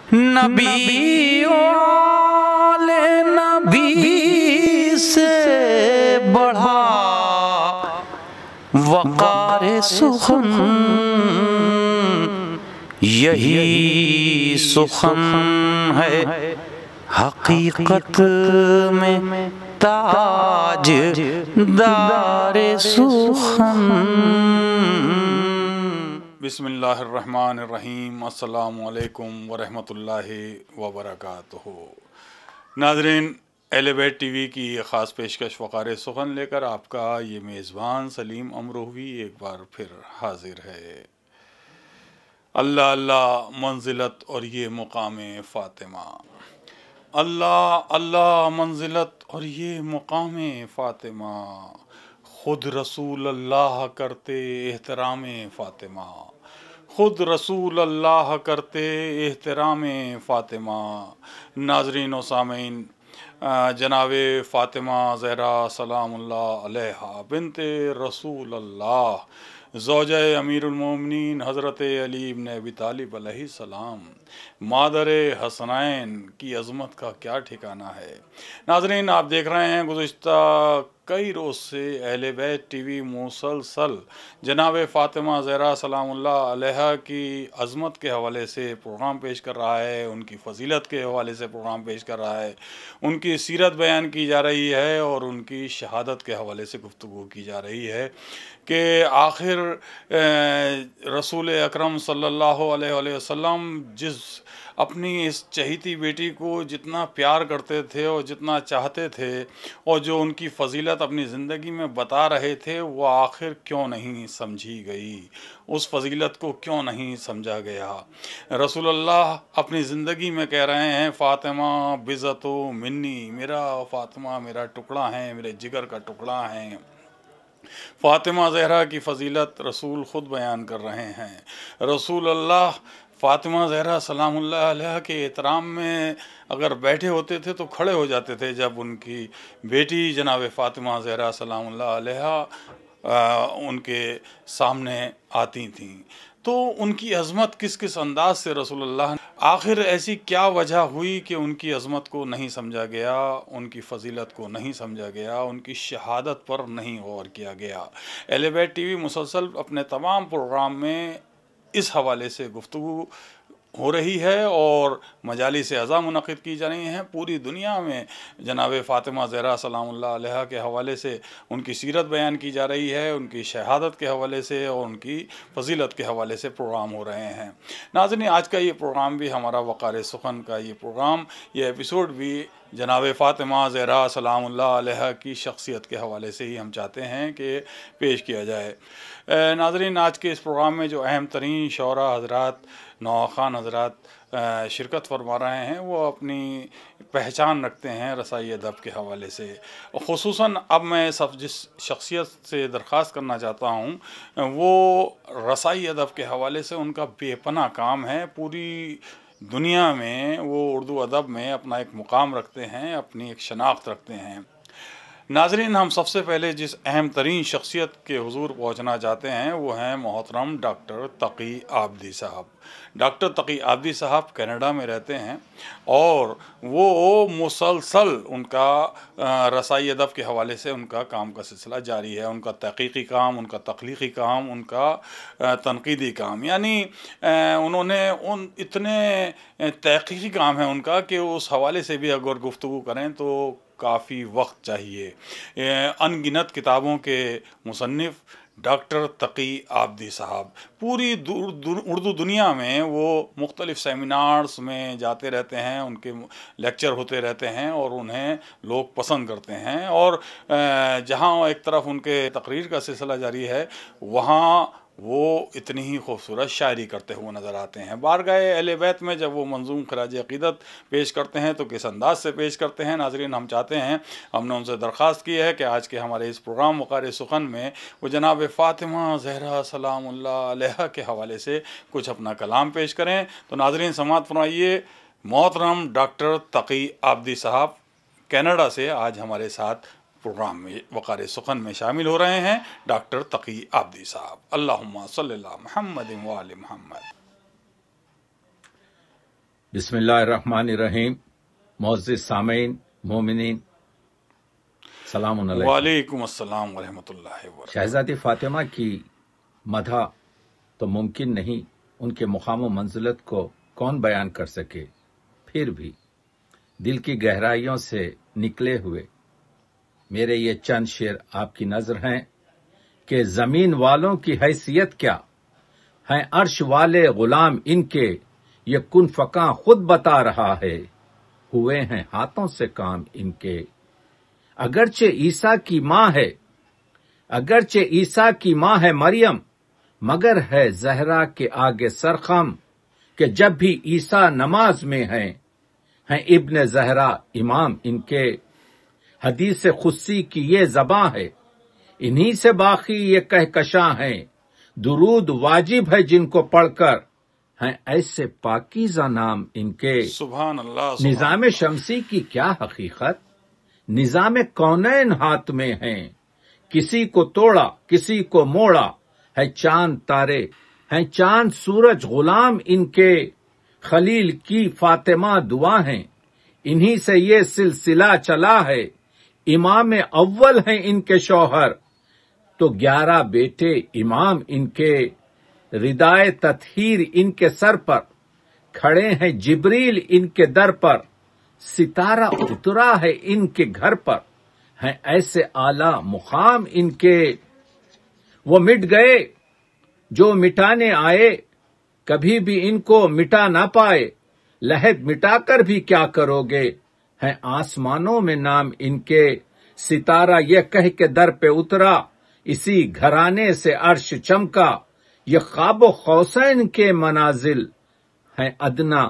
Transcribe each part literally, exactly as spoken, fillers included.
نبی والے نبی سے بڑھا وقار سخن، یہی سخن ہے حقیقت میں تاج دار سخن۔ بسم اللہ الرحمن الرحیم۔ السلام علیکم ورحمۃ اللہ وبرکاتہ۔ ناظرین، اہل بیت ٹی وی کی یہ خاص پیشکش وقار سخن لے کر آپ کا یہ میزبان سلیم امروہوی ایک بار پھر حاضر ہے۔ اللہ اللہ منزلت اور یہ مقام فاطمہ، اللہ اللہ منزلت اور یہ مقام فاطمہ، خود رسول اللہ کرتے احترام فاطمہ، خود رسول اللہ کرتے احترام فاطمہ۔ ناظرین و سامعین، جناب فاطمہ زہرا سلام اللہ علیہا بنت رسول اللہ، زوجہ امیر المومنین حضرت علی بن ابی طالب علیہ السلام، مادر حسنین کی عظمت کا کیا ٹھکانہ ہے۔ ناظرین، آپ دیکھ رہے ہیں گزشتہ کئی روز سے اہل بیت ٹی وی مسلسل جناب فاطمہ زہرا سلام اللہ علیہا کی عظمت کے حوالے سے پروگرام پیش کر رہا ہے، ان کی فضیلت کے حوالے سے پروگرام پیش کر رہا ہے، ان کی سیرت بیان کی جا رہی ہے اور ان کی شہادت کے حوالے سے گفتگو کی جا رہی ہے کہ آخر رسول اکرم صلی اللہ علیہ وآلہ وسلم جس اپنی اس چہیتی بیٹی کو جتنا پیار کرتے تھے اور جتنا چاہتے تھے اور جو ان کی فضیلت اپنی زندگی میں بتا رہے تھے، وہ آخر کیوں نہیں سمجھی گئی، اس فضیلت کو کیوں نہیں سمجھا گیا۔ رسول اللہ اپنی زندگی میں کہہ رہے ہیں، فاطمہ بضعۃ منی، میرا فاطمہ میرا ٹکڑا ہے، میرے جگر کا ٹکڑا ہے۔ فاطمہ زہرا کی فضیلت رسول خود بیان کر رہے ہیں۔ رسول اللہ فاطمہ زہرا سلام اللہ علیہ کے احترام میں اگر بیٹھے ہوتے تھے تو کھڑے ہو جاتے تھے جب ان کی بیٹی جناب فاطمہ زہرا سلام اللہ علیہ ان کے سامنے آتی تھیں۔ تو ان کی عظمت کس کس انداز سے رسول اللہ، آخر ایسی کیا وجہ ہوئی کہ ان کی عظمت کو نہیں سمجھا گیا، ان کی فضیلت کو نہیں سمجھا گیا، ان کی شہادت پر نہیں غور کیا گیا۔ اہل بیت ٹی وی مسلسل اپنے تمام پروگرام میں اس حوالے سے گفتگو ہو رہی ہے اور مجالس عزا منعقد کی جا رہی ہیں۔ پوری دنیا میں جناب فاطمہ زہرا سلام اللہ علیہ کے حوالے سے ان کی سیرت بیان کی جا رہی ہے، ان کی شہادت کے حوالے سے اور ان کی فضیلت کے حوالے سے پروگرام ہو رہے ہیں۔ ناظرین، آج کا یہ پروگرام بھی ہمارا وقار سخن کا یہ پروگرام، یہ ایپیسوڈ بھی جناب فاطمہ زہرا سلام اللہ علیہ کی شخصیت کے حوالے سے ہی ہم چاہتے ہیں کہ پیش کیا جائے۔ ناظرین، آج کے اس پروگرام میں جو اہم ترین شعراء حضرات، نواخوان حضرات شرکت فرما رہے ہیں، وہ اپنی پہچان رکھتے ہیں رسائی ادب کے حوالے سے۔ خصوصاً اب میں سب جس شخصیت سے درخواست کرنا چاہتا ہوں وہ رسائی ادب کے حوالے سے ان کا بے پناہ کام ہے۔ پوری دنیا میں وہ اردو ادب میں اپنا ایک مقام رکھتے ہیں، اپنی ایک شناخت رکھتے ہیں۔ ناظرین، ہم سب سے پہلے جس اہم ترین شخصیت کے حضور پہنچنا چاہتے ہیں وہ ہیں محترم ڈاکٹر تقی آبدی صاحب۔ ڈاکٹر تقی آبدی صاحب کینیڈا میں رہتے ہیں اور وہ مسلسل ان کا رسائی ادب کے حوالے سے ان کا کام کا سلسلہ جاری ہے، ان کا تحقیقی کام، ان کا تخلیقی کام، ان کا تنقیدی کام، یعنی انہوں نے ان اتنے تحقیقی کام ہے ان کا کہ اس حوالے سے بھی اگر گفتگو کریں تو کافی وقت چاہیے۔ ان گنت کتابوں کے مصنف ڈاکٹر تقی آبدی صاحب، پوری اردو دنیا میں وہ مختلف سیمینارز میں جاتے رہتے ہیں، ان کے لیکچر ہوتے رہتے ہیں اور انہیں لوگ پسند کرتے ہیں، اور جہاں ایک طرف ان کے تقریر کا سلسلہ جاری ہے وہاں وہ اتنی ہی خوبصورت شاعری کرتے ہوئے نظر آتے ہیں۔ بارگاہ اہل بیت میں جب وہ منظوم خراج عقیدت پیش کرتے ہیں تو کس انداز سے پیش کرتے ہیں۔ ناظرین، ہم چاہتے ہیں، ہم نے ان سے درخواست کی ہے کہ آج کے ہمارے اس پروگرام وقار سخن میں وہ جناب فاطمہ زہرا سلام اللہ علیہ کے حوالے سے کچھ اپنا کلام پیش کریں۔ تو ناظرین سماعت فرمائیے، محترم ڈاکٹر تقی آبدی صاحب کینیڈا سے آج ہمارے ساتھ پروگرام میں وقار سخن میں شامل ہو رہے ہیں، ڈاکٹر تقی آبدی صاحب۔ اللہم صلی اللہ محمد و آل محمد۔ بسم اللہ الرحمن الرحیم. معزز سامعین مومنین سلام علیکم. وعلیکم السلام ورحمۃ اللہ وبرکاتہ. شہزادی فاطمہ کی مدح تو ممکن نہیں، ان کے مقام و منزلت کو کون بیان کر سکے، پھر بھی دل کی گہرائیوں سے نکلے ہوئے میرے یہ چند شعر آپ کی نظر ہیں کہ زمین والوں کی حیثیت کیا ہیں، عرش والے غلام ان کے یہ کن فکاں خود بتا رہا ہے، ہوئے ہیں ہاتھوں سے کام ان کے. اگرچہ عیسیٰ کی ماں ہے اگرچہ عیسیٰ کی ماں ہے مریم، مگر ہے زہرا کے آگے سرخم، کہ جب بھی عیسیٰ نماز میں ہیں ہیں ابن زہرا امام ان کے. حدیث قدسی کی یہ زباں ہے، انہی سے باقی یہ کہکشاں ہیں، درود واجب ہے جن کو پڑھ کر ہیں ایسے پاکیزہ نام ان کے. سبحان اللہ. سبحان نظام شمسی کی کیا حقیقت، نظام کونین ہاتھ میں ہیں، کسی کو توڑا کسی کو موڑا ہے چاند تارے ہیں چاند سورج غلام ان کے. خلیل کی فاطمہ دعا ہیں، انہی سے یہ سلسلہ چلا ہے، امام اول ہیں ان کے شوہر تو گیارہ بیٹے امام ان کے. ردائے تطہیر ان کے سر پر، کھڑے ہیں جبریل ان کے در پر، ستارہ اترا ہے ان کے گھر پر ہیں ایسے اعلی مقام ان کے. وہ مٹ گئے جو مٹانے آئے، کبھی بھی ان کو مٹا نہ پائے، لحد مٹا کر بھی کیا کرو گے ہیں آسمانوں میں نام ان کے. ستارہ یہ کہہ کے در پہ اترا، اسی گھرانے سے عرش چمکا، یہ خواب و قوسین کے منازل ہیں ادنا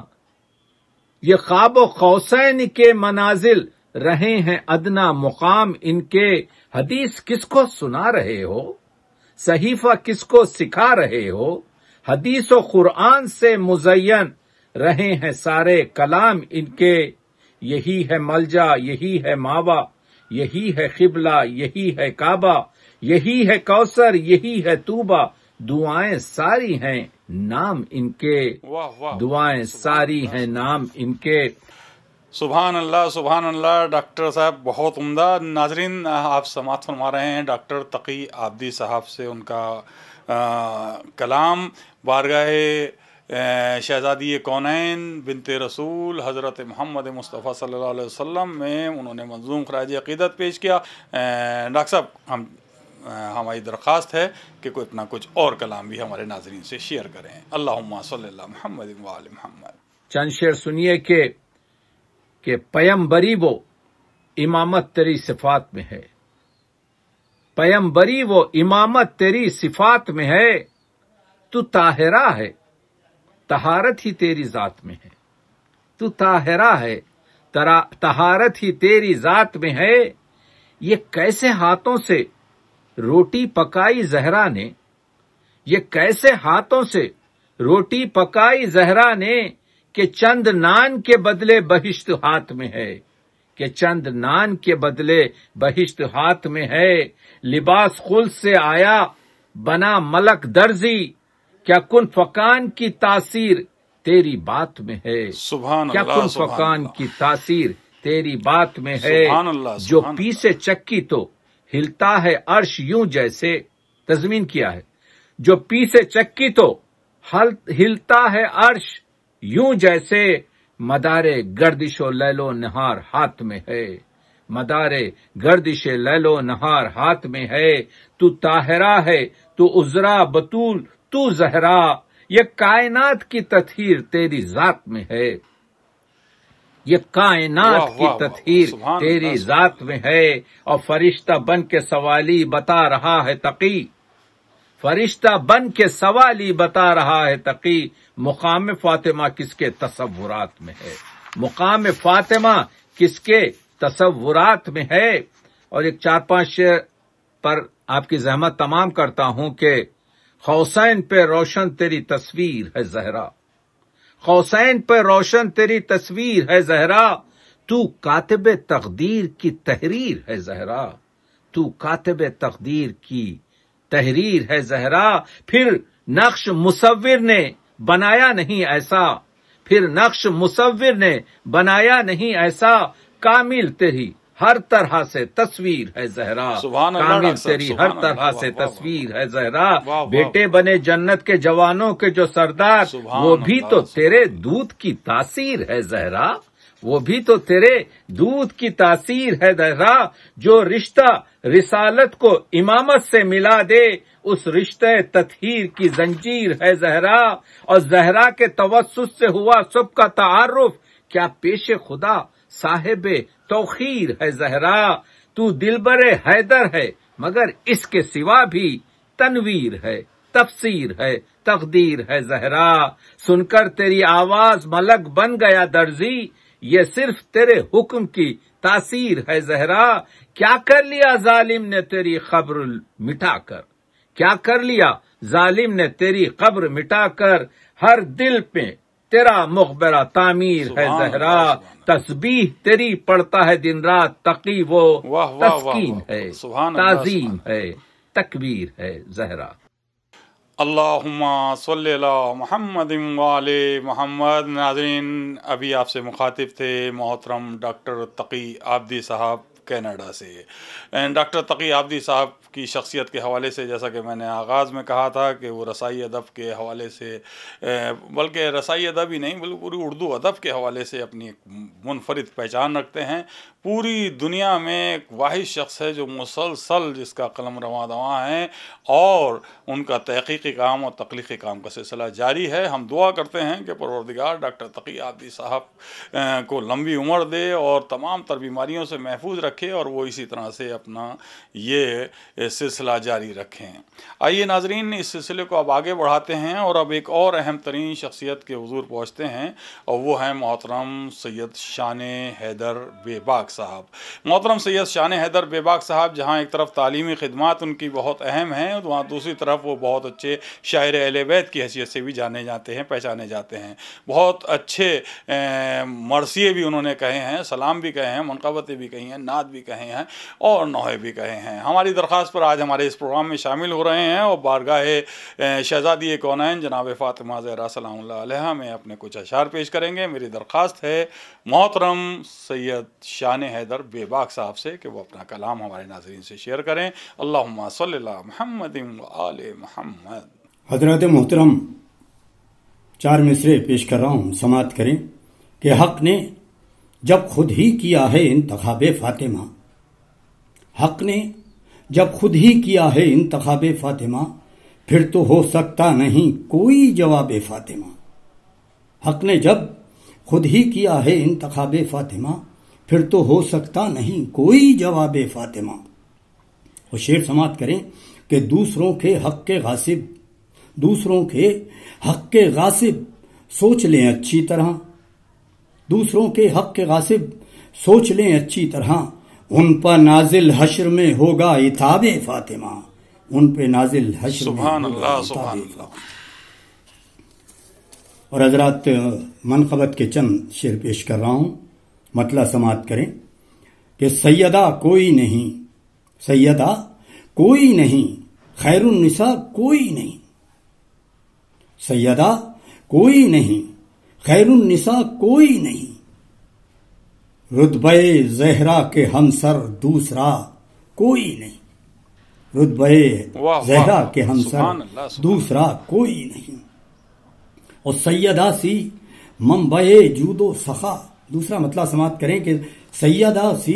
یہ خواب و قوسین کے منازل رہے ہیں ادنا مقام ان کے. حدیث کس کو سنا رہے ہو، صحیفہ کس کو سکھا رہے ہو، حدیث و قرآن سے مزین رہے ہیں سارے کلام ان کے. یہی ہے ملجا یہی ہے ماوا، یہی ہے قبلہ یہی ہے کعبہ، یہی ہے کوثر یہی ہے طوبہ، دعائیں ساری ہیں نام ان کے. واہ واہ. دعائیں ساری ہیں نام ان کے. سبحان اللہ سبحان اللہ. ڈاکٹر صاحب بہت عمدہ. ناظرین آپ سماعت فرما رہے ہیں ڈاکٹر تقی عابدی صاحب سے ان کا آ, کلام بارگاہ شہزادی کونین بنت رسول حضرت محمد مصطفیٰ صلی اللہ علیہ وسلم میں انہوں نے منظوم خراج عقیدت پیش کیا. ڈاکٹر صاحب ہم ہماری درخواست ہے کہ کوئی اپنا کچھ اور کلام بھی ہمارے ناظرین سے شیئر کریں. اللہم صلی اللہ محمد و آل محمد. چند شعر سنیے کہ کہ پیمبری وہ امامت تیری صفات میں ہے، پیمبری وہ امامت تیری صفات میں ہے، تو طاہرہ ہے طہارت ہی تیری ذات میں ہے، تو طاہرہ ہے طہارت ہی تیری ذات میں ہے. یہ کیسے ہاتھوں سے روٹی پکائی زہرا نے، یہ کیسے ہاتھوں سے روٹی پکائی زہرا نے، کہ چند نان کے بدلے بہشت ہاتھ میں ہے، کہ چند نان کے بدلے بہشت ہاتھ میں ہے. لباس خلد سے آیا بنا ملک درزی، کیا کن فکان کی تاثیر تیری بات میں ہے. سبحان کیا اللہ. کن سبحان فکان اللہ. کی تاثیر تیری بات میں ہے. سبحان اللہ. جو سبحان پیسے چکی تو ہلتا ہے عرش یوں جیسے، تضمین کیا ہے، جو پیسے چکی تو ہلتا ہے عرش یوں جیسے، مدارے گردش و لیل و نہار ہاتھ میں ہے، مدارے گردش لیل و نہار ہاتھ میں ہے. تو طاہرہ ہے تو عذرا بطول تو زہرا، یہ کائنات کی تطہیر تیری ذات میں ہے، یہ کائنات واہ کی واہ واہ. تطہیر سبحان تیری اللہ. ذات میں ہے. اور فرشتہ بن کے سوالی بتا رہا ہے تقی، فرشتہ بن کے سوالی بتا رہا ہے تقی، مقام فاطمہ کس کے تصورات میں ہے، مقام فاطمہ کس کے تصورات میں ہے. اور ایک چار پانچ شعر پر آپ کی زحمت تمام کرتا ہوں کہ قوسین پہ روشن تیری تصویر ہے زہرا، قوسین پہ روشن تیری تصویر ہے زہرا، تو کاتب تقدیر کی تحریر ہے زہرا، تو کاتب تقدیر کی تحریر ہے زہرا. پھر نقش مصور نے بنایا نہیں ایسا، پھر نقش مصور نے بنایا نہیں ایسا، کامل تیری ہر طرح سے تصویر ہے زہرا، سبحان اللہ کامل ڈاکٹر صاحب، تیری سبحان ہر اللہ، طرح واہ سے واہ واہ تصویر ہے زہرا، واہ واہ بیٹے واہ، بنے جنت کے جوانوں کے جو سردار، سبحان وہ بھی اللہ، تو سبحان تیرے اللہ۔ دودھ کی تاثیر ہے زہرا، وہ بھی تو تیرے دودھ کی تاثیر ہے زہرا، جو رشتہ رسالت کو امامت سے ملا دے، اس رشتہ تطہیر کی زنجیر ہے زہرا، اور زہرا کے توسط سے ہوا سب کا تعارف، کیا پیش خدا صاحب توخیر ہے زہرا، تو دلبر حیدر ہے مگر اس کے سوا بھی تنویر ہے، تفسیر ہے، تقدیر ہے زہرا، سن کر تیری آواز ملک بن گیا درزی، یہ صرف تیرے حکم کی تاثیر ہے زہرا، کیا کر لیا ظالم نے تیری قبر مٹا کر، کیا کر لیا ظالم نے تیری قبر مٹا کر، ہر دل پہ تیرا مقبرہ تعمیر ہے سبحان زہرا، اللہ، سبحان اللہ۔ تسبیح تیری پڑھتا ہے دن رات تقی وہ، واہ واہ واہ تسکین واہ، ہے، سبحان اللہ، تعظیم سبحان ہے، تکبیر ہے زہرا۔ اللہم صلی اللہ محمد وعلی محمد۔ ناظرین، ابھی آپ سے مخاطب تھے محترم ڈاکٹر تقی عابدی صاحب کینیڈا سے۔ ڈاکٹر تقی عابدی صاحب کی شخصیت کے حوالے سے جیسا کہ میں نے آغاز میں کہا تھا کہ وہ رسائی ادب کے حوالے سے، بلکہ رسائی ادب ہی نہیں بلکہ پوری اردو ادب کے حوالے سے اپنی ایک منفرد پہچان رکھتے ہیں۔ پوری دنیا میں ایک واحد شخص ہے جو مسلسل جس کا قلم رواں دواں ہے، اور ان کا تحقیقی کام اور تخلیقی کام کا سلسلہ جاری ہے۔ ہم دعا کرتے ہیں کہ پروردگار ڈاکٹر تقی عابدی صاحب کو لمبی عمر دے اور تمام تر بیماریوں سے محفوظ رکھے، اور وہ اسی طرح سے اپنا یہ سلسلہ جاری رکھیں۔ آئیے ناظرین، اس سلسلے کو اب آگے بڑھاتے ہیں اور اب ایک اور اہم ترین شخصیت کے حضور پہنچتے ہیں، اور وہ ہیں محترم سید شان حیدر بے باک صاحب۔ محترم سید شان حیدر بے باک صاحب جہاں ایک طرف تعلیمی خدمات ان کی بہت اہم ہیں، وہاں دوسری طرف وہ بہت اچھے شاعر اہل بیت کی حیثیت سے بھی جانے جاتے ہیں، پہچانے جاتے ہیں۔ بہت اچھے مرثیے بھی انہوں نے کہے ہیں، سلام بھی کہے ہیں، منقبتیں بھی کہی ہیں، نعت بھی کہے ہیں اور نوحے بھی کہے ہیں۔ ہماری درخواست پر آج ہمارے اس پروگرام میں شامل ہو رہے ہیں اور بارگاہ شہزادی کونین جناب فاطمہ زہرا سلام اللہ علیہا میں اپنے کچھ اشعار پیش کریں گے۔ میری درخواست ہے محترم سید شان حیدر بے باک صاحب سے کہ وہ اپنا کلام ہمارے ناظرین سے شیئر کریں۔ اللہم صلی اللہ محمد و آل محمد۔ حضرات محترم، چار مصرے پیش کر رہا ہوں، سماعت کریں کہ حق نے جب خود ہی کیا ہے انتخاب فاطمہ، حق نے جب خود ہی کیا ہے انتخاب فاطمہ، پھر تو ہو سکتا نہیں کوئی جواب فاطمہ۔ حق نے جب خود ہی کیا ہے انتخاب فاطمہ، پھر تو ہو سکتا نہیں کوئی جواب فاطمہ۔ اور شعر سماعت کریں کہ دوسروں کے حق کے غاصب، دوسروں کے حق کے غاصب سوچ لیں اچھی طرح، دوسروں کے حق کے غاصب سوچ لیں اچھی طرح، ان پر نازل حشر میں ہوگا عتاب فاطمہ، ان پہ نازل حشر سبحان میں ہوگا اللہ، عتاب سبحان فاطمہ۔ اللہ۔ اور حضرات، منقبت کے چند شعر پیش کر رہا ہوں، مطلع سماعت کریں کہ سیدہ کوئی نہیں، سیدہ کوئی نہیں، خیر النساء کوئی نہیں، سیدہ کوئی نہیں، خیر النساء کوئی نہیں، رتبہ زہرا کے ہمسر دوسرا کوئی نہیں، رتبہ زہرا کے ہمسر دوسرا کوئی نہیں، اور سیدہ سی منبع جود و سخا، دوسرا مطلع سماعت کریں کہ سیدہ سی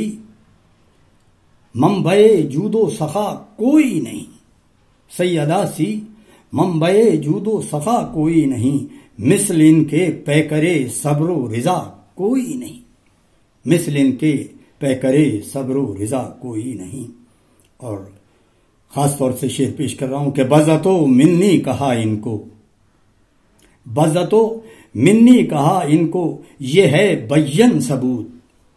منبع جود و سخا کوئی نہیں، سیدہ سی منبع جود و سخا کوئی نہیں، مثل ان کے پیکرے صبر و رضا کوئی نہیں، مثل ان کے پیکرے صبر و رضا کوئی نہیں۔ اور خاص طور سے شعر پیش کر رہا ہوں کہ بزتو منی کہا ان کو، بزتو منی کہا ان کو یہ ہے بین ثبوت،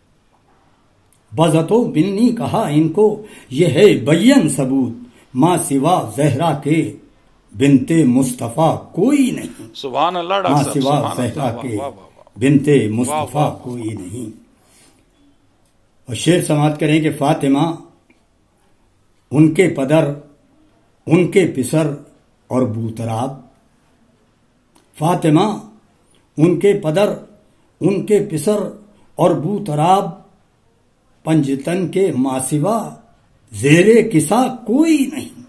بزتو منی کہا ان کو یہ ہے بین ثبوت، ماں سوا زہرا کے بنت مصطفیٰ کوئی نہیں، سبحان اللہ ڈاکٹر ماں صاحب، سوا سبحان زہرا اللہ، کے واہ واہ واہ۔ بنت واہ مصطفیٰ واہ۔ کوئی نہیں۔ اور شعر سماعت کریں کہ فاطمہ ان کے پدر، ان کے پسر اور بوتراب، فاطمہ ان کے پدر ان کے پسر اور بوتراب پنجتن کے ماسوا زیر کسا کوئی نہیں.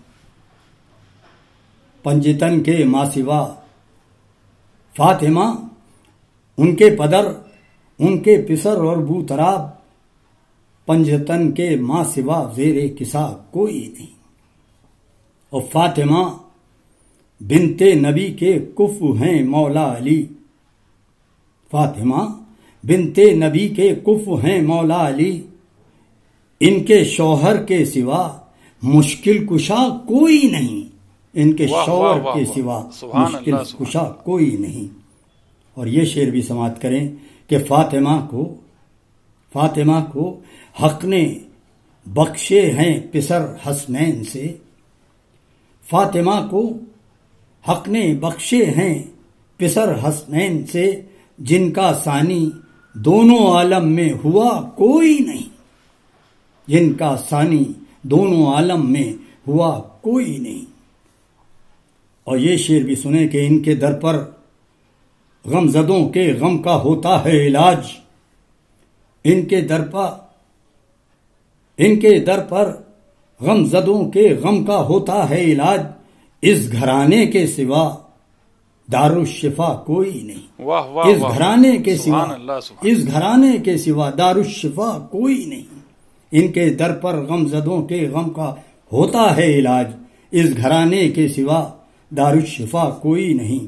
پنجتن کے ماسوا فاطمہ ان کے پدر ان کے پسر اور بوتراب پنجتن کے ماں سوا زیر کسا کوئی نہیں. اور فاطمہ بنت نبی کے کف ہیں مولا علی. فاطمہ بنت نبی کے کف ہیں مولا علی. ان کے شوہر کے سوا مشکل کشا کوئی نہیں. ان کے شوہر کے سوا مشکل کشا کوئی نہیں. اور یہ شعر بھی سماعت کریں کہ فاطمہ کو فاطمہ کو حق نے بخشے ہیں پسر حسنین سے. فاطمہ کو حق نے بخشے ہیں پسر حسنین سے جن کا ثانی دونوں عالم میں ہوا کوئی نہیں. جن کا ثانی دونوں عالم میں ہوا کوئی نہیں. اور یہ شعر بھی سنیں کہ ان کے در پر غم زدوں کے غم کا ہوتا ہے علاج. ان کے در پر ان کے در پر غم زدوں کے غم کا ہوتا ہے علاج. اس گھرانے کے سوا دارالشفا کوئی نہیں. واہ واہ اس گھرانے کے سوا سبحان اللہ سبحان اس گھرانے کے سوا دارالشفا کوئی نہیں. ان کے در پر غم زدوں کے غم کا ہوتا ہے علاج. اس گھرانے کے سوا دارالشفا کوئی نہیں.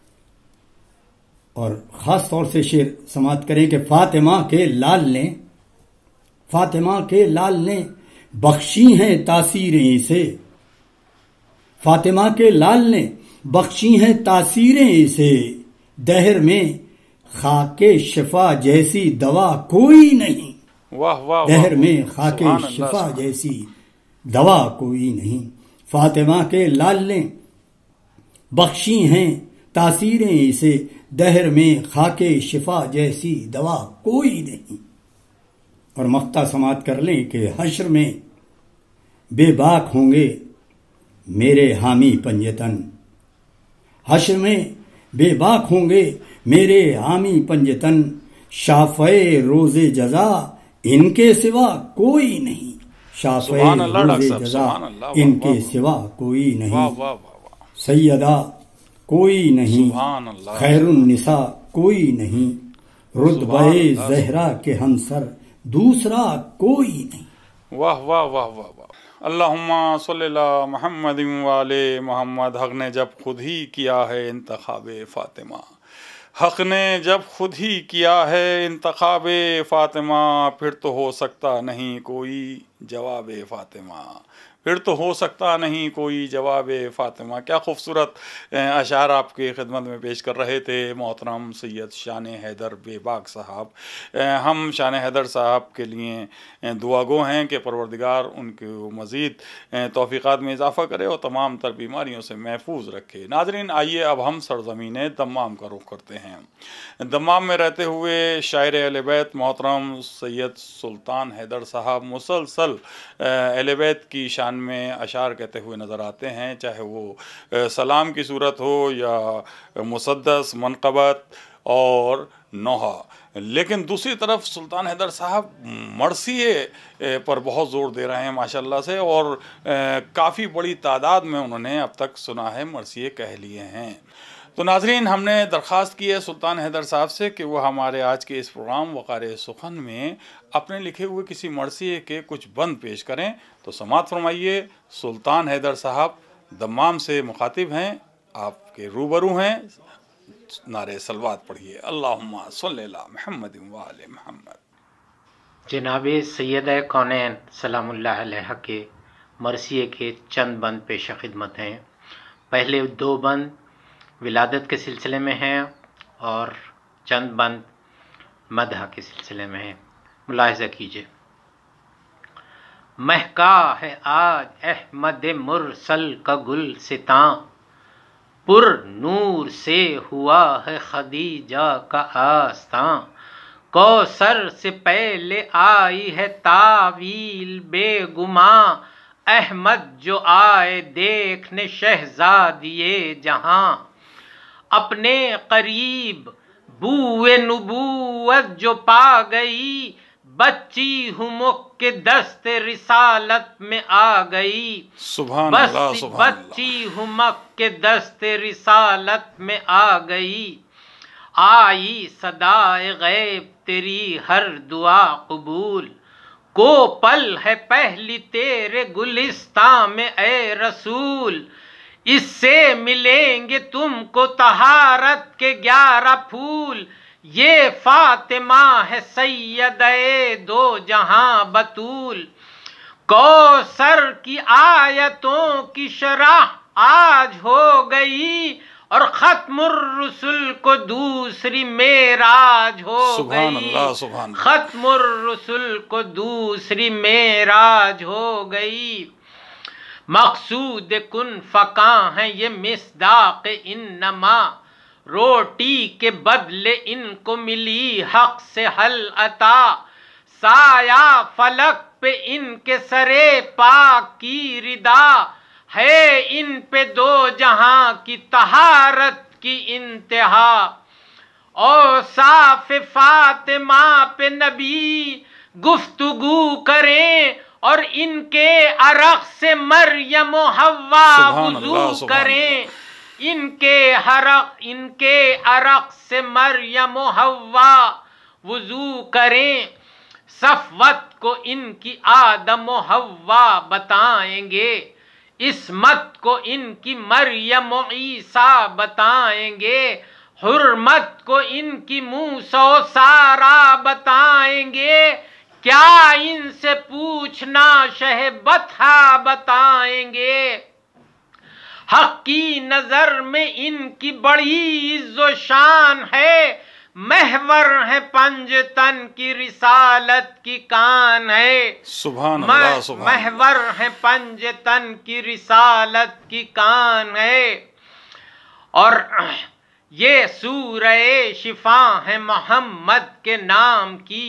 اور خاص طور سے شعر سماعت کریں کہ فاطمہ کے لال نے فاطمہ کے لال نے بخشی ہیں تاثیریں اسے. فاطمہ کے لال نے بخشی ہیں تاثیریں اسے. دہر میں خاک شفا جیسی دوا کوئی نہیں. واہ واہ دہر میں خاک سبحان اللہ شفا سبحان جیسی دوا کوئی نہیں. فاطمہ کے لال نے بخشی ہیں تاثیریں اسے. دہر میں خاک شفا جیسی دوا کوئی نہیں. اور مقطع سماعت کر لیں کہ حشر میں بے باک ہوں گے میرے حامی پنجتن. حشر میں بے باک ہوں گے میرے حامی پنجتن. شافع روز جزا ان کے سوا کوئی نہیں. شافع سبحان اللہ ڈاکٹر روز صاحب، جزا سبحان اللہ، واہ ان واہ کے واہ۔ سوا کوئی واہ نہیں. واہ واہ واہ سیدہ کوئی نہیں. سبحان اللہ خیر النساء کوئی نہیں. رتبہ سبحان اللہ۔ زہرا کے ہمسر دوسرا کوئی نہیں. واہ واہ واہ واہ واہ اللہم صلی اللہ محمد والے محمد. حق نے جب خود ہی کیا ہے انتخاب فاطمہ. حق نے جب خود ہی کیا ہے انتخاب فاطمہ. پھر تو ہو سکتا نہیں کوئی جواب فاطمہ. پھر تو ہو سکتا نہیں کوئی جواب فاطمہ. کیا خوبصورت اشعار آپ کی خدمت میں پیش کر رہے تھے محترم سید شان حیدر بے باک صاحب. ہم شان حیدر صاحب کے لیے دعا گو ہیں کہ پروردگار ان کو مزید توفیقات میں اضافہ کرے اور تمام تر بیماریوں سے محفوظ رکھے. ناظرین آئیے اب ہم سرزمین دمام کا رخ کرتے ہیں. دمام میں رہتے ہوئے شاعر اہل بیت محترم سید سلطان حیدر صاحب مسلسل اہل بیت کی شان میں اشعار کہتے ہوئے نظر آتے ہیں، چاہے وہ سلام کی صورت ہو یا مسدس، منقبت اور نوحہ. لیکن دوسری طرف سلطان حیدر صاحب مرثیے پر بہت زور دے رہے ہیں ماشاءاللہ سے، اور کافی بڑی تعداد میں انہوں نے اب تک سنا ہے مرثیے کہہ لیے ہیں. تو ناظرین ہم نے درخواست کی ہے سلطان حیدر صاحب سے کہ وہ ہمارے آج کے اس پروگرام وقار سخن میں اپنے لکھے ہوئے کسی مرثیے کے کچھ بند پیش کریں. تو سماعت فرمائیے. سلطان حیدر صاحب دمام سے مخاطب ہیں، آپ کے روبرو ہیں. نعرہ صلوات پڑھیے. اللہم صلی اللہ محمد وآل محمد. جناب سید کونین سلام اللہ علیہ کے مرثیے کے چند بند پیش خدمت ہیں. پہلے دو بند ولادت کے سلسلے میں ہیں اور چند بند مدح کے سلسلے میں ہیں. ملاحظہ کیجیے. مہکا ہے آج احمد مرسل کا گل ستاں، پر نور سے ہوا ہے خدیجہ کا آستاں. کوثر سے پہلے آئی ہے تاویل بے گماں، احمد جو آئے دیکھنے شہزادیے جہاں. اپنے قریب بوئے نبوت جو پا گئی، بچی ہوں مکھ کے دست رسالت میں آ گئی، سبحان بس اللہ سبحان اللہ۔ بچی ہوں مکھ کے دست رسالت میں آ گئی، آئی صدائے غیب تیری ہر دعا قبول، کو پل ہے پہلی تیرے گلستان میں اے رسول، اس سے ملیں گے تم کو طہارت کے گیارہ پھول، یہ فاطمہ ہے سیدہ دو جہاں بطول، کوثر کی آیتوں کی شرح آج ہو گئی، اور ختم الرسل کو دوسری معراج ہو سبحان گئی، اللہ سبحان اللہ۔ ختم الرسل کو دوسری معراج ہو گئی، مقصود کن فکاں ہے یہ مصداق انما، روٹی کے بدلے ان کو ملی حق سے حل عطا، سایہ فلک پہ ان کے سرے پاک کی ردا، ہے ان پہ دو جہاں کی طہارت کی انتہا، اوصاف فاطمہ پہ نبی گفتگو کریں، اور ان کے عرق سے مریم و حوا سبحان اللہ وضو سبحان کریں، ان کے عرق ان کے عرق سے مریم و حوا وضو کریں، صفوت کو ان کی آدم و حوا بتائیں گے، عصمت کو ان کی مریم و عیسیٰ بتائیں گے، حرمت کو ان کی موسیٰ و سارا بتائیں گے، کیا ان سے پوچھنا شہ بطحا بتائیں گے، حق کی نظر میں ان کی بڑی عز و شان ہے، محور ہے پنجتن کی رسالت کی کان ہے، سبحان اللہ سبحان اللہ۔ محور ہے پنجتن کی رسالت کی کان ہے، اور یہ سورہ شفا ہے محمد کے نام کی۔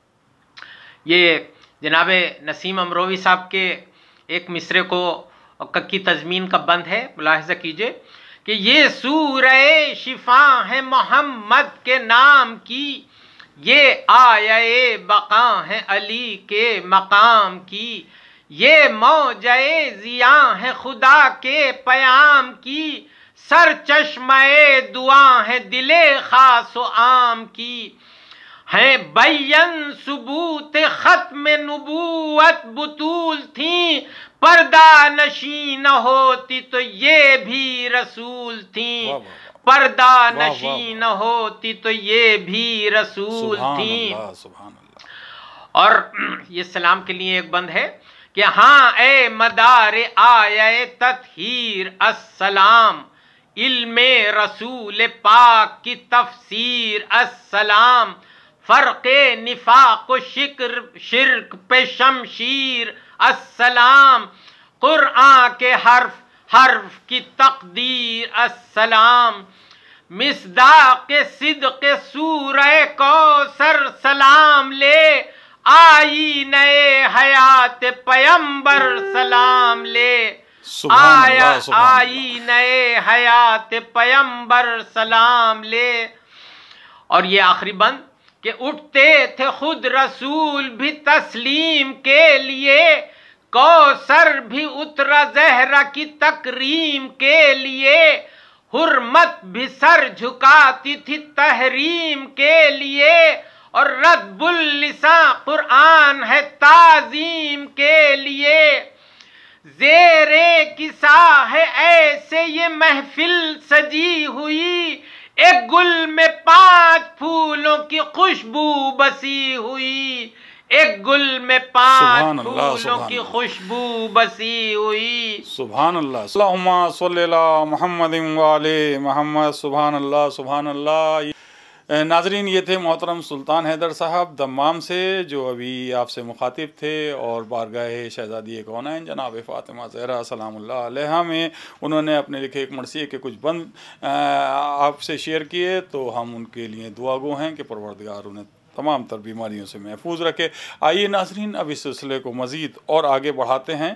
یہ جناب نسیم امروی صاحب کے ایک مصرے کو کی تضمین کا بند ہے، ملاحظہ کیجئے کہ یہ سورہ شفا ہے محمد کے نام کی، یہ آیہ بقا ہے علی کے مقام کی، یہ موجہ ضیاء ہے خدا کے پیام کی، سر چشمہ دعا ہے دل خاص و عام کی، ہیں بین ثبوت ختم نبوت بطول تھیں، پردہ نشین ہوتی تو یہ بھی رسول تھیں، پردہ نشین ہوتی تو یہ بھی رسول تھیں۔ سبحان اللہ۔ اور یہ سلام کے لیے ایک بند ہے کہ ہاں اے مدار آیہ تطہیر السلام، علم رسول پاک کی تفسیر السلام، فرق نفاق و شکر شرک پہ شمشیر السلام، قرآن کے حرف حرف کی تقدیر السلام، مصداق صدق سورہ کوثر سلام لے، آئی نئے حیات پیمبر سلام لے، آیا آئی نئے حیات پیمبر سلام لے۔ اور یہ آخری بند کہ اٹھتے تھے خود رسول بھی تسلیم کے لیے، کوثر بھی اترا زہرا کی تکریم کے لیے، حرمت بھی سر جھکاتی تھی تحریم کے لیے، اور رد اللسان قرآن ہے تعظیم کے لیے، زیر کسا ہے ایسے یہ محفل سجی ہوئی، ایک گل میں پانچ پھولوں کی خوشبو بسی ہوئی، ایک گل میں پانچ پھولوں کی خوشبو بسی ہوئی۔ سبحان اللہ۔ اللہم صلی اللہ محمد وعلی محمد۔ سبحان اللہ سبحان اللہ۔ ناظرین، یہ تھے محترم سلطان حیدر صاحب دمام سے، جو ابھی آپ سے مخاطب تھے، اور بارگاہ شہزادی کونین جناب فاطمہ زہرا سلام اللہ علیہا میں انہوں نے اپنے لکھے ایک مرثیے کے کچھ بند آپ سے شیئر کیے، تو ہم ان کے لیے دعا گو ہیں کہ پروردگار انہیں तमाम तर बीमारियों से महफूज रखे। आइए नाज़रीन, अब इस सिलसिले को मज़ीद और आगे बढ़ाते हैं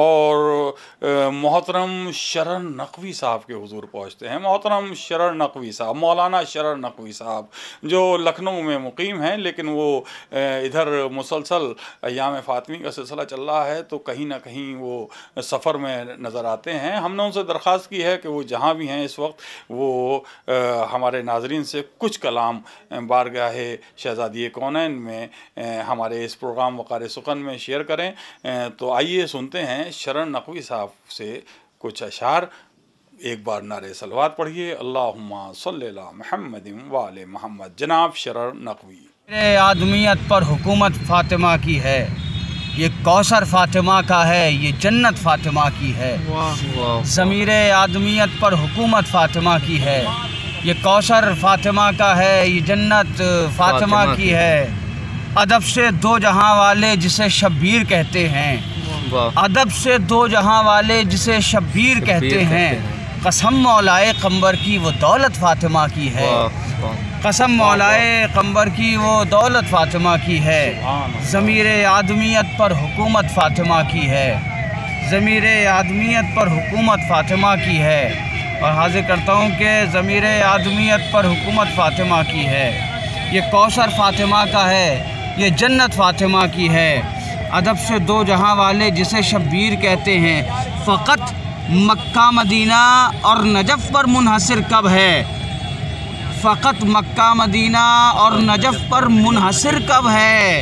और मोहतरम शरर नकवी साहब के हुजूर पहुँचते हैं। मोहतरम शरर नकवी साहब, मौलाना शरर नकवी साहब, जो लखनऊ में मुकीम हैं, लेकिन वो इधर मुसलसल अय्याम फ़ातिमी का सिलसिला चल रहा है तो कहीं ना कहीं वो सफ़र में नज़र आते हैं। हमने उनसे दरख्वास्त की है कि वो जहाँ भी हैं इस वक्त वो आ, हमारे नाज़रीन से कुछ कलाम बारगाह शहज़ादी कौनैन में आ, हमारे इस प्रोग्राम वक़ार सुखन में शेयर करें। आ, तो आइए सुनते हैं शरर नकवी साहब से कुछ अशार। एक बार नारे सलवात पढ़िए, अल्लाहुम्मा सल्ली अला मुहम्मदिन व आले मुहम्मद। जनाब शरर नकवी। मेरे आदमियत पर हुकूमत फ़ातिमा की है, ये कौसर फ़ातिमा का है, ये जन्नत फ़ातिमा की है। ज़मीर आदमियत पर हुकूमत फ़ातिमा की है, ये कौसर फ़ातिमा का है, ये जन्नत फ़ातिमा की है। अदब से दो जहां वाले जिसे शब्बीर कहते हैं, अदब से दो जहां वाले जिसे शब्बीर कहते हैं। कसम मौलाए कम्बर की वो दौलत फ़ातिमा की है, कसम मौलाए कम्बर की वो दौलत फ़ातिमा की है। ज़मीर आदमियत पर हुकूमत फ़ातिमा की है, ज़मीर आदमियत पर हुकूमत फ़ातिमा की है। और हाज़िर करता हूँ कि ज़मीर आदमियत पर हुकूमत फ़ातिमा की है, ये कौसर फ़ातिमा का है, ये जन्नत फ़ातिमा की है। अदब से दो जहां वाले जिसे शब्बीर कहते हैं। फ़कत मक्का मदीना और नजफ़ पर मुनहसर कब है, फ़कत मक्का मदीना और नजफ़ पर मुनहसर कब है,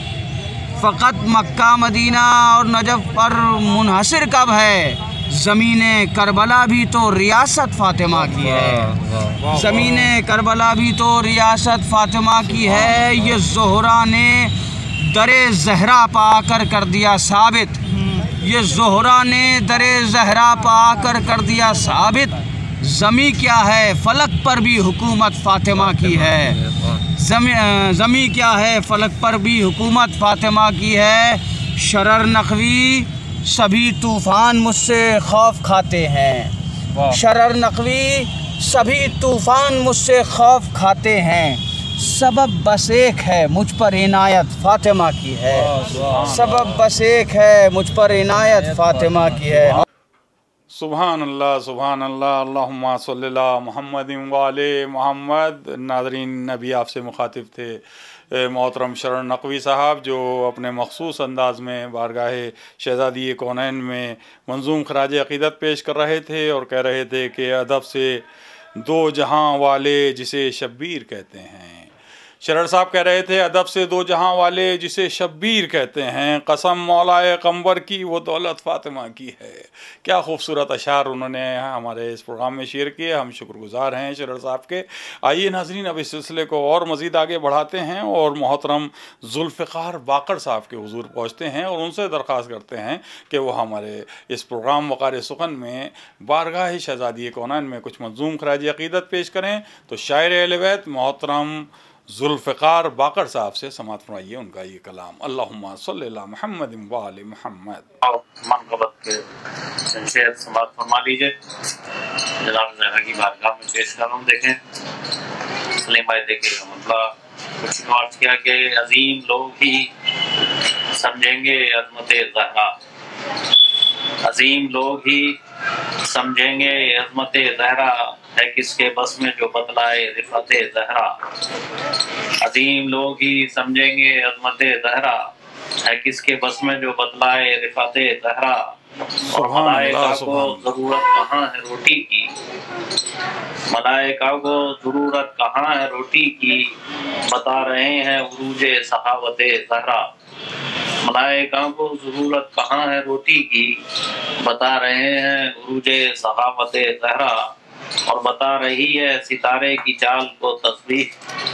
फ़कत मक्का मदीना और नजफ़ पर मुनहसर कब है। ज़मीने करबला भी तो रियासत फ़ातिमा की है, ज़मीने करबला भी तो रियासत फ़ातिमा की है। ये ज़ोहरा ने दरे ज़हरा पा कर कर दिया साबित, ये ज़ोहरा ने दरे ज़हरा पा कर कर दिया साबित। ज़मी क्या है फ़लक पर भी हुकूमत फ़ातिमा की है, ज़मी ज़मी क्या है फ़लक पर भी हुकूमत फ़ातिमा की है। शरर नकवी सभी तूफ़ान मुझसे खौफ खाते हैं, शरर नकवी सभी तूफ़ान मुझसे खौफ खाते हैं। सबब बस एक है मुझ पर इनायत फ़ातिमा की है, सबब बस एक है मुझ पर इनायत फ़ातिमा की है। सुभान अल्लाह, सुभान अल्लाह, अल्लाहुम्मा सल्ली अला मुहम्मदिन व आले मुहम्मद। नाज़रीन, नबी आपसे मुखातिब थे मोहतरम शरर नकवी साहब, जो अपने मखसूस अंदाज़ में बारगाह शहज़ादी कौनैन में मंजूम खराज अक़ीदत पेश कर रहे थे और कह रहे थे कि अदब से दो जहां वाले जिसे शब्बीर कहते हैं। शरर साहब कह रहे थे अदब से दो जहां वाले जिसे शब्बीर कहते हैं, कसम मौलाए कम्बर की वो दौलत फ़ातिमा की है। क्या खूबसूरत अशार उन्होंने हमारे इस प्रोग्राम में शेयर किए, हम शुक्रगुज़ार हैं शरर साहब के। आइए नाज़रीन, अब इस सिलसिले को और मज़ीद आगे बढ़ाते हैं और मोहतरम जुल्फ़िकार बाकर साहब के हुजूर पहुँचते हैं और उनसे दरख्वास्त करते हैं कि वो हमारे इस प्रोग्राम वक़ार सुखन में बारगाह शहज़ादी कौनैन में कुछ मंजूम खराज अक़ीदत पेश करें। तो शायर अहले बैत मोहतरम जुल्फ़िकार बाकर साहब से समात फरमाइए उनका ये कलाम। अल्लाहुम्मा सल्ली अला मुहम्मदिन व आले मुहम्मद। मनक़बत के शेर समात फरमा लीजिए, जनाब ज़हरा की बारगाह में पेश कर रहा हूँ। देखें सलीम भाई, देखिएगा मतलब कुछ बात किया कि अजीम लोग ही समझेंगे अज़मत ज़हरा, अजीम लोग ही समझेंगे अज़मत ज़हरा है किसके बस में जो बतलाए रिफ़त ज़हरा। अजीम लोग ही समझेंगे अज़मत ज़हरा है किसके बस में जो बतलाए रिफ़त ज़हरा। और मलाइका को ज़रूरत कहाँ है रोटी की, मलाइका को ज़रूरत कहाँ है रोटी की, बता रहे हैं उरूजे सहावत ज़हरा। मलाइका को ज़रूरत कहाँ है रोटी की, बता रहे हैं उरूजे सहावत ज़हरा। और बता रही है सितारे की चाल को तस्बीह,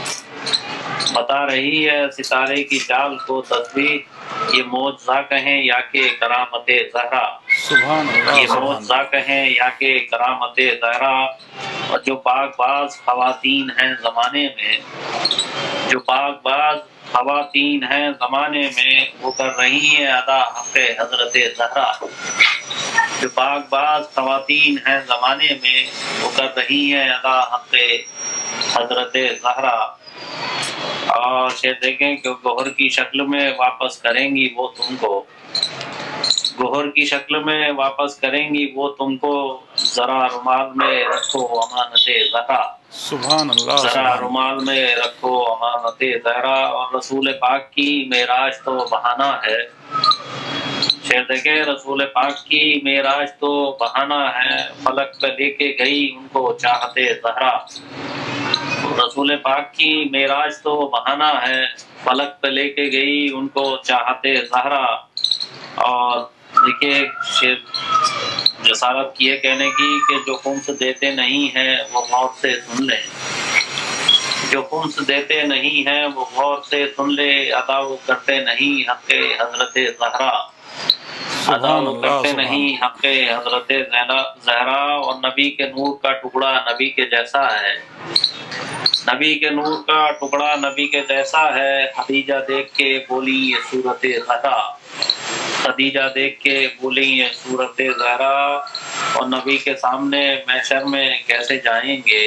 बता रही है सितारे की चाल को तस्बीह। ये मौजज़ा कहें या के करामत ज़हरा, ये मौजज़ा कहें या के करामत ज़हरा। और जो पाकबाज ख़वातीन हैं ज़माने में, जो पाकबाज ख़वातीन हैं ज़माने में, वो कर रही हैं अदा हक़ हज़रत ज़हरा। जो पाकबाज ख़वातीन हैं ज़माने में, वो कर रही हैं अदा हक़ हज़रत ज़हरा। اور شیر دیکھیں کہ گوہر کی شکل میں واپس کریں گی وہ تم کو، گوہر کی شکل میں واپس کریں گی وہ تم کو، ذرا رومال میں رکھو امانت زہرا، سبحان اللہ، ذرا سبحان رومال میں رکھو امانت زہرا۔ اور رسول پاک کی معراج تو بہانہ ہے، شیر دیکھیں رسول پاک کی معراج تو بہانہ ہے، فلک پہ لے کے گئی ان کو چاہتے زہرا، رسول پاک کی معراج تو بہانہ ہے، فلک پہ لے کے گئی ان کو چاہتے زہرا۔ اور دیکھیے شیر جسارت کی ہے کہنے کی کہ جو خمس دیتے نہیں ہیں وہ غور سے سن لیں، جو خمس دیتے نہیں ہیں وہ غور سے سن لے، ادا وہ کرتے نہیں حق حضرت زہرا، ادا وہ کرتے نہیں حق حضرت زہرا۔ اور نبی کے نور کا ٹکڑا نبی کے جیسا ہے، نبی کے نور کا ٹکڑا نبی کے جیسا ہے، خدیجہ دیکھ کے بولی یہ صورت زہرا، خدیجہ دیکھ کے بولی یہ صورت زہرا۔ اور نبی کے سامنے محشر میں کیسے جائیں گے،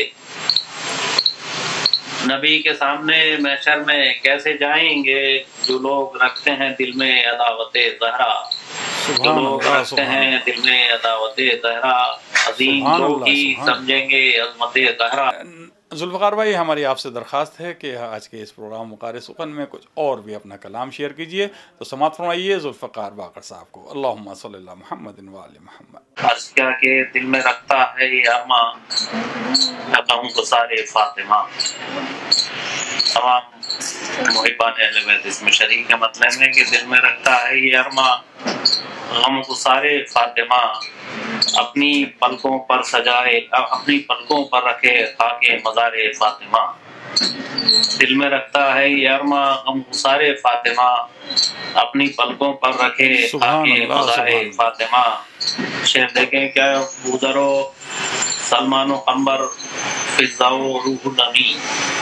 نبی کے سامنے محشر میں کیسے جائیں گے، جو لوگ رکھتے ہیں دل میں عداوت زہرا، جو لوگ رکھتے ہیں دل میں عداوت زہرا، عظیم لوگ ہی سمجھیں گے عظمت زہرا۔ ذوالفقار بھائی، ہماری آپ سے درخواست ہے کہ آج کے اس پروگرام وقار سخن میں کچھ اور بھی اپنا کلام شیئر کیجئے، تو سماعت فرمائیے ذوالفقار باقر صاحب کو۔ اللہم صلی اللہ محمد و آل محمد۔ عرض کیا کہ دل میں رکھتا ہے یہ ارماں، غم گسار فاطمہ، تمام محبان اہل بیت اس میں شریک ہے، مطلب ہے کہ دل میں رکھتا ہے یہ ارماں، غم گسار فاطمہ، اپنی پلکوں پر سجائے، اپنی پلکوں پر رکھے خاک مزار فاطمہ، دل میں رکھتا ہے یہ ارماں، غم گسار فاطمہ، اپنی پلکوں پر رکھے خاک مزار فاطمہ۔ شعر دیکھیں کیا، بودرو سلمان و قمبر فضا و روح الامی،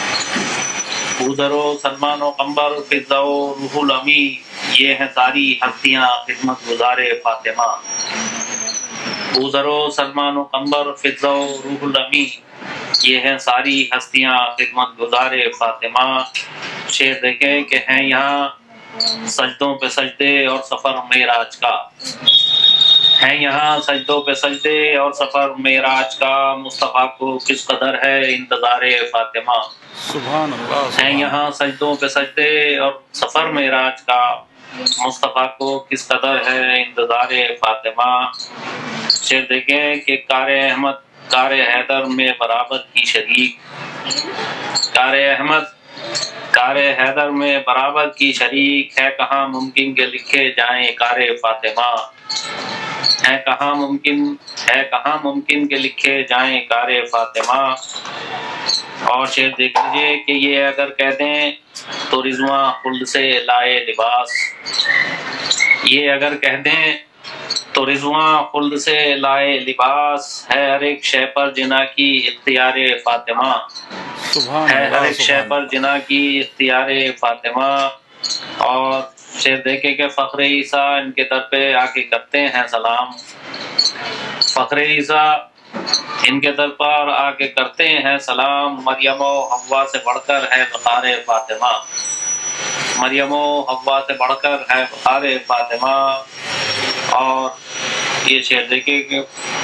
بودرو سلمان و قمبر فضا و روح الامی، یہ ہیں ساری ہستیاں خدمت گزار فاطمہ، بودرو سلمان و قمبر فضا و روح الامی، یہ ہیں ساری ہستیاں خدمت گزار فاطمہ۔ شعر دیکھیں کہ ہیں یہاں سجدوں پہ سجدے اور سفر معراج کا، ہیں یہاں سجدوں پہ سجدے اور سفر معراج کا، مصطفیٰ کو کس قدر ہے انتظار فاطمہ، سبحان اللہ، ہیں یہاں سجدوں پہ سجدے اور سفر معراج کا، مصطفیٰ کو کس قدر ہے انتظار فاطمہ۔ شعر دیکھیں کہ کار احمد کار حیدر میں برابر کی شریک، کار احمد کار حیدر میں برابر کی شریک، ہے کہاں ممکن کہ لکھے جائیں کار فاطمہ، ہے کہاں ممکن ہے کہاں ممکن کہ لکھے جائیں کار فاطمہ۔ اور شعر دیکھ لیجیے کہ یہ اگر کہہ دیں تو رضواں خلد سے لائے لباس، یہ اگر کہہ دیں تو رضواں خلد سے لائے لباس، ہے ہر ایک شے پر جنا کی اختیار فاطمہ، ہے ہر ایک شے پر جنا کی اختیار فاطمہ۔ اور شعر دیکھے کہ فخر عیسیٰ ان کے در پہ آ کے کرتے ہیں سلام، فخر عیسیٰ ان کے در پر آ کے کرتے ہیں سلام، مریم و حوا سے بڑھ کر ہے وقار فاطمہ، مریم و حوا سے بڑھ کر ہے وقار فاطمہ۔ اور یہ شعر دیکھیں کہ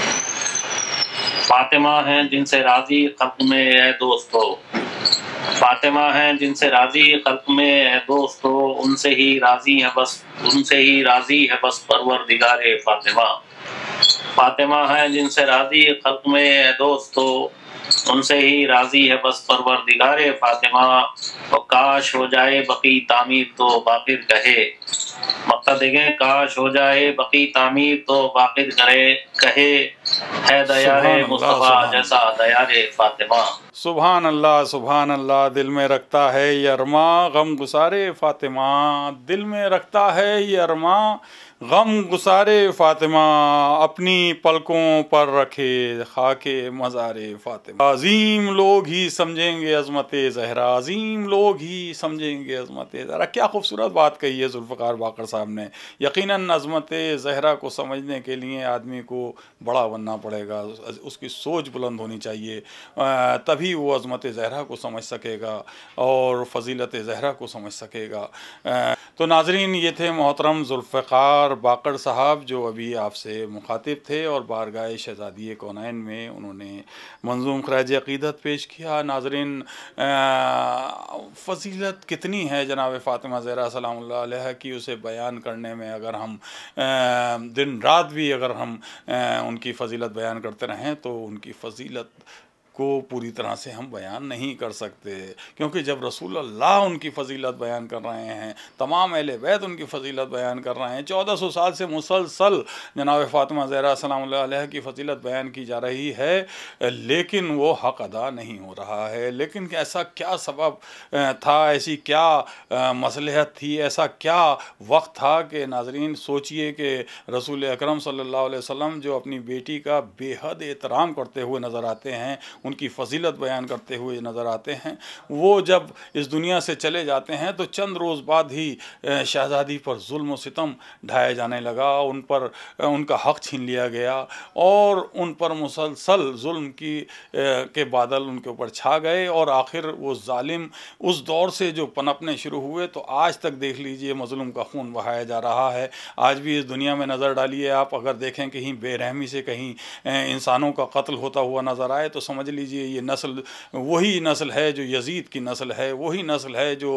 فاطمہ ہیں جن سے راضی خلق میں اے دوستو، فاطمہ ہیں جن سے راضی خلق میں اے دوستو، ان سے ہی راضی ہے بس ان سے ہی راضی ہے بس پروردگار فاطمہ، فاطمہ ہیں جن سے راضی خلق میں اے دوستو، ان سے ہی راضی ہے بس پروردگار فاطمہ۔ اور کاش ہو جائے بقی تعمیر تو باقر کہے، مقصد دیکھیں کاش ہو جائے بقی تعمیر تو باقر کرے کہے، ہے دیار مصطفیٰ جیسا دیار فاطمہ۔ سبحان اللہ، سبحان اللہ، دل میں رکھتا ہے یہ ارماں غم گسار فاطمہ، دل میں رکھتا ہے یہ ارماں غم گسار فاطمہ، اپنی پلکوں پر رکھے خاک مزار فاطمہ، عظیم لوگ ہی سمجھیں گے عظمت زہرا، عظیم لوگ ہی سمجھیں گے عظمت زہرا۔ کیا خوبصورت بات کہی ہے ذوالفقار باقر صاحب نے۔ सामने। यकीनन अज़मत ज़हरा को समझने के लिए आदमी को बड़ा बनना पड़ेगा, उसकी सोच बुलंद होनी चाहिए, तभी वो अज़मत ज़हरा को समझ सकेगा और फ़ज़ीलत ज़हरा को समझ सकेगा। तो नाज़रीन, ये थे मोहतरम ज़ुल्फ़िकार बाक़र साहब जो अभी आपसे मुखातिब थे और बारगाह शहज़ादी कौनैन में उन्होंने मंज़ूम ख़राज अक़ीदत पेश किया। नाज़रीन, फ़ज़ीलत कितनी है जनाब फ़ातिमा ज़हरा सलामुल्लाह अलैहा की, उसे बयान करने में अगर हम दिन रात भी अगर हम उनकी फ़ज़ीलत बयान करते रहें तो उनकी फ़ज़ीलत को पूरी तरह से हम बयान नहीं कर सकते, क्योंकि जब रसूल अल्लाह उनकी फ़जीलत बयान कर रहे हैं, तमाम अहले बैत उनकी फ़जीलत बयान कर रहे हैं, चौदह सौ साल से मुसलसल जनाब फ़ातिमा ज़हरा सलामुल्लाह अलैहा की फ़जीलत बयान की जा रही है, लेकिन वो हक़ अदा नहीं हो रहा है। लेकिन ऐसा क्या सबब था, ऐसी क्या मसलहत थी, ऐसा क्या वक्त था कि नाज़रीन सोचिए कि रसूल अकरम सल्लल्लाहु अलैहि वसल्लम जो अपनी बेटी का बेहद एहतराम करते हुए नज़र आते हैं, उनकी फ़जीलत बयान करते हुए नज़र आते हैं, वो जब इस दुनिया से चले जाते हैं तो चंद रोज़ बाद ही शहज़ादी पर जुल्म व सितम ढाया जाने लगा, उन पर उनका हक़ छीन लिया गया और उन पर मुसलसल जुल्म की के बादल उनके ऊपर छा गए और आखिर वो जालिम उस दौर से जो पनपने शुरू हुए तो आज तक देख लीजिए मज़लूम का खून बहाया जा रहा है। आज भी इस दुनिया में नज़र डालिए आप, अगर देखें कहीं बेरहमी से कहीं इंसानों का कत्ल होता हुआ नज़र आए तो समझ लीजिए ये नस्ल वही नस्ल है जो यजीद की नस्ल है, वही नस्ल है जो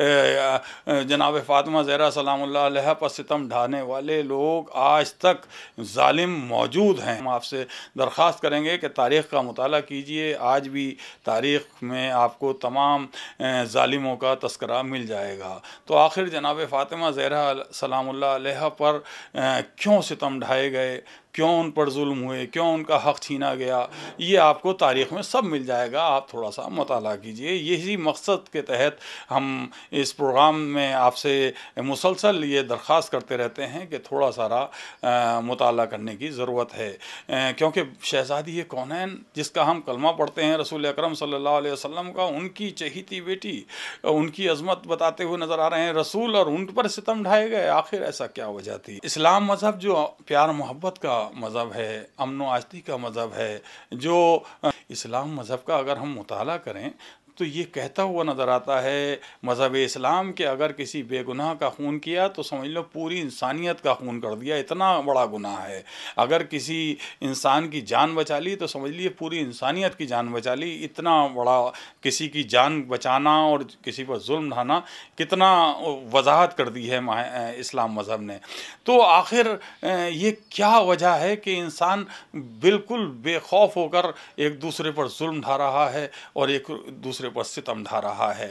जनाब फ़ातिमा ज़हरा सलामुल्लाह अलैहा पर सितम ढाने वाले लोग आज तक जालिम मौजूद हैं। हम आपसे दरख्वास्त करेंगे कि तारीख़ का मुताला कीजिए, आज भी तारीख़ में आपको तमाम जालिमों का तस्करा मिल जाएगा। तो आखिर जनाब फ़ातिमा ज़हरा सलामुल्लाह अलैहा पर क्यों सितम ढाए गए, क्यों उन पर जुल्म हुए, क्यों उनका हक़ छीना गया, ये आपको तारीख़ में सब मिल जाएगा, आप थोड़ा सा मुताला कीजिए। यही मकसद के तहत हम इस प्रोग्राम में आपसे मुसलसल ये दरख्वास्त करते रहते हैं कि थोड़ा सारा मुताला करने की ज़रूरत है, क्योंकि शहज़ादी कौनैन जिसका हम कलमा पढ़ते हैं रसूल अकरम सल्लल्लाहु अलैहि वसल्लम का, उनकी चहीती बेटी उनकी अज़मत बताते हुए नज़र आ रहे हैं रसूल, और उन पर सितम ढाए गए। आखिर ऐसा क्या वजह थी? इस्लाम मज़हब जो प्यार मोहब्बत का मज़हब है, अमन व आस्ती का मज़हब है, जो इस्लाम मज़हब का अगर हम मुताला करें तो ये कहता हुआ नज़र आता है मज़हब इस्लाम कि अगर किसी बेगुनाह का खून किया तो समझ लो पूरी इंसानियत का खून कर दिया, इतना बड़ा गुनाह है। अगर किसी इंसान की जान बचा ली तो समझ लिए पूरी इंसानियत की जान बचा ली, इतना बड़ा किसी की जान बचाना और किसी पर जुल्म ढाना कितना वजाहत कर दी है इस्लाम मज़हब ने। तो आखिर ये क्या वजह है कि इंसान बिल्कुल बेखौफ होकर एक दूसरे पर जुल्म ढा रहा है और एक दूसरे पर सितम ढा रहा है?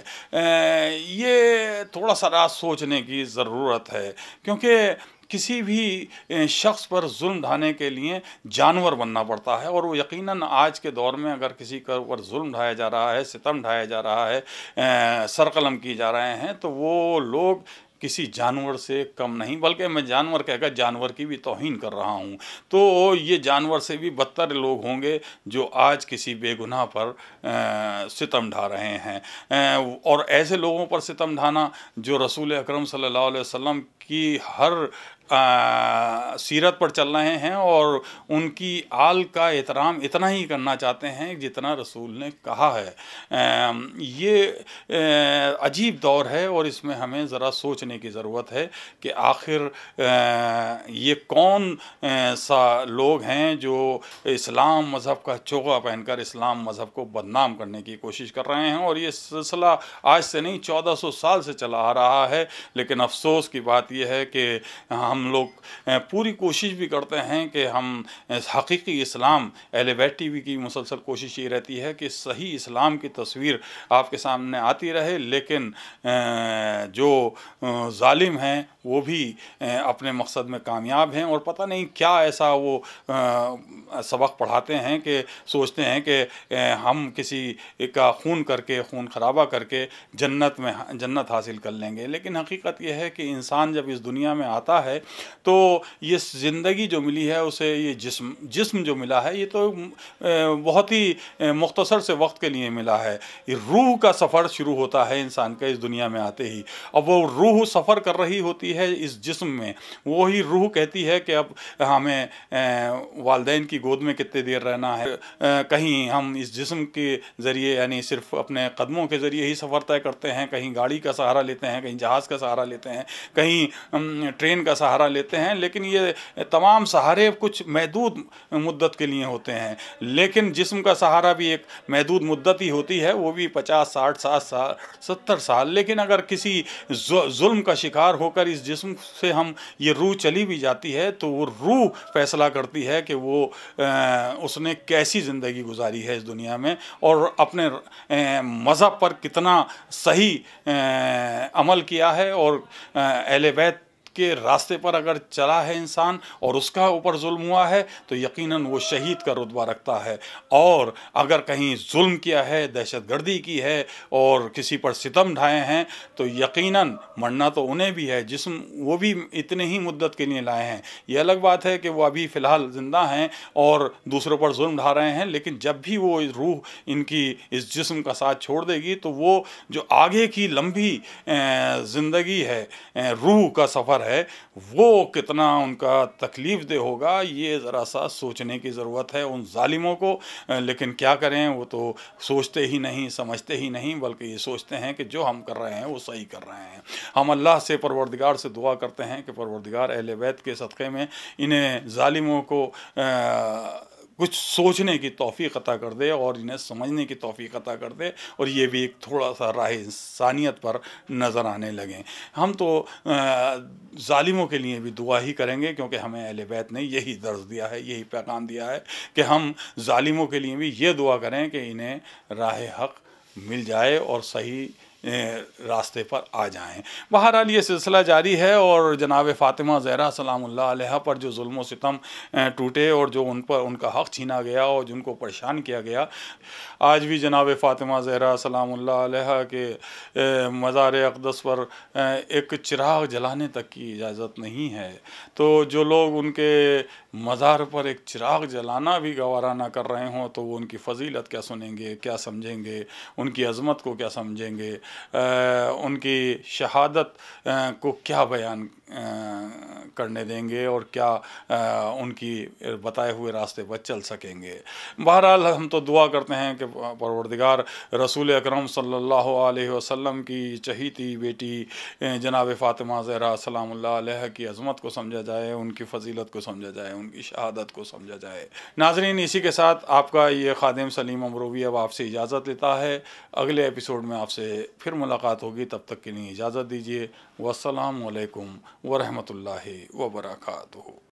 ये थोड़ा सा रात सोचने की ज़रूरत है, क्योंकि किसी भी शख्स पर जुल्म ढाने के लिए जानवर बनना पड़ता है, और वो यकीनन आज के दौर में अगर किसी के ऊपर जुल्म ढाया जा रहा है, सितम ढाया जा रहा है, सरकलम की जा रहे हैं, तो वो लोग किसी जानवर से कम नहीं, बल्कि मैं जानवर कहकर जानवर की भी तौहीन कर रहा हूँ। तो ये जानवर से भी बदतर लोग होंगे जो आज किसी बेगुनाह पर आ, सितम ढा रहे हैं। आ, और ऐसे लोगों पर सितम ढाना जो रसूल अकरम सल्लल्लाहु अलैहि वसल्लम की हर आ, सीरत पर चल रहे हैं और उनकी आल का एहतराम इतना ही करना चाहते हैं जितना रसूल ने कहा है। आ, ये आ, अजीब दौर है और इसमें हमें ज़रा सोचने की ज़रूरत है कि आखिर आ, ये कौन आ, सा लोग हैं जो इस्लाम मज़हब का चोगा पहनकर इस्लाम मज़हब को बदनाम करने की कोशिश कर रहे हैं। और ये सिलसिला आज से नहीं चौदह सौ साल से चला आ रहा है। लेकिन अफसोस की बात यह है कि हम लोग पूरी कोशिश भी करते हैं कि हम हकीकी इस्लाम, अहले बैत टीवी की मुसलसल कोशिश ये रहती है कि सही इस्लाम की तस्वीर आपके सामने आती रहे, लेकिन जो जालिम हैं वो भी अपने मकसद में कामयाब हैं और पता नहीं क्या ऐसा वो सबक पढ़ाते हैं कि सोचते हैं कि हम किसी का खून करके, खून खराबा करके जन्नत में जन्नत हासिल कर लेंगे। लेकिन हकीकत यह है कि इंसान जब इस दुनिया में आता है تو یہ زندگی جو ملی ہے اسے یہ جسم جسم جو ملا ہے یہ تو بہت ہی مختصر سے وقت کے لیے ملا ہے. یہ روح کا سفر شروع ہوتا ہے انسان کا اس دنیا میں آتے ہی. اب وہ روح سفر کر رہی ہوتی ہے اس جسم میں. وہی روح کہتی ہے کہ اب ہمیں والدین کی گود میں کتنے دیر رہنا ہے. کہیں ہم اس جسم کے ذریعے یعنی صرف اپنے قدموں کے ذریعے ہی سفر طے کرتے ہیں, کہیں گاڑی کا سہارا لیتے ہیں, کہیں جہاز کا سہارا لیتے ہیں, کہیں ٹرین کا سہارا لیتے ہیں, لیکن یہ تمام سہارے کچھ محدود مدت کے لیے ہوتے ہیں. لیکن جسم کا سہارا بھی ایک محدود مدت ہی ہوتی ہے, وہ بھی پچاس ساٹھ سات سال ستر سال. لیکن اگر کسی ظلم کا شکار ہو کر اس جسم سے ہم یہ روح چلی بھی جاتی ہے تو وہ روح فیصلہ کرتی ہے کہ وہ اس نے کیسی زندگی گزاری ہے اس دنیا میں اور اپنے مذہب پر کتنا صحیح عمل کیا ہے. اور اہل بیت کے راستے پر اگر چلا ہے انسان اور اس کا اوپر ظلم ہوا ہے تو یقیناً وہ شہید کا رتبہ رکھتا ہے. اور اگر کہیں ظلم کیا ہے, دہشت گردی کی ہے اور کسی پر ستم ڈھائے ہیں تو یقیناً مرنا تو انہیں بھی ہے. جسم وہ بھی اتنے ہی مدت کے لیے لائے ہیں. یہ الگ بات ہے کہ وہ ابھی فی الحال زندہ ہیں اور دوسروں پر ظلم ڈھا رہے ہیں, لیکن جب بھی وہ روح ان کی اس جسم کا ساتھ چھوڑ دے گی تو وہ جو آگے کی لمبی زندگی ہے, روح کا سفر ہے, وہ کتنا ان کا تکلیف دہ ہوگا یہ ذرا سا سوچنے کی ضرورت ہے ان ظالموں کو. لیکن کیا کریں, وہ تو سوچتے ہی نہیں, سمجھتے ہی نہیں, بلکہ یہ سوچتے ہیں کہ جو ہم کر رہے ہیں وہ صحیح کر رہے ہیں. ہم اللہ سے پروردگار سے دعا کرتے ہیں کہ پروردگار اہل بیت کے صدقے میں انہیں ظالموں کو کچھ سوچنے کی توفیق عطا کر دے اور انہیں سمجھنے کی توفیق عطا کر دے اور یہ بھی ایک تھوڑا سا راہ انسانیت پر نظر آنے لگیں. ہم تو ظالموں کے لیے بھی دعا ہی کریں گے کیونکہ ہمیں اہل بیت نے یہی درس دیا ہے, یہی پیغام دیا ہے کہ ہم ظالموں کے لیے بھی یہ دعا کریں کہ انہیں راہ حق مل جائے اور صحیح راستے پر آ جائیں. بہرحال یہ سلسلہ جاری ہے اور جناب فاطمہ زہرا سلام اللہ علیہ پر جو ظلم و ستم ٹوٹے اور جو ان پر ان کا حق چھینا گیا اور جن کو پریشان کیا گیا, آج بھی جناب فاطمہ زہرا سلام اللہ علیہ کے مزار اقدس پر ایک چراغ جلانے تک کی اجازت نہیں ہے. تو جو لوگ ان کے مزار پر ایک چراغ جلانا بھی گوارہ نہ کر رہے ہوں تو وہ ان کی فضیلت کیا سنیں گے, کیا سمجھیں گے, ان کی عظمت کو کیا سمجھیں گے, ان کی شہادت کو کیا بیان کرنے دیں گے اور کیا ان کی بتائے ہوئے راستے پر چل سکیں گے. بہرحال ہم تو دعا کرتے ہیں کہ پروردگار رسول اکرم صلی اللہ علیہ وسلم کی چہیتی بیٹی جناب فاطمہ زہرا سلام اللہ علیہ کی عظمت کو سمجھا جائے, ان کی فضیلت کو سمجھا جائے, ان کی شہادت کو سمجھا جائے. ناظرین, اسی کے ساتھ آپ کا یہ خادم سلیم امروی اب آپ سے اجازت لیتا ہے. اگلے ایپیسوڈ میں آپ سے پھر ملاقات ہوگی, تب تک کے لیے اجازت دیجیے. والسلام علیکم ورحمۃ اللہ وبرکاتہ.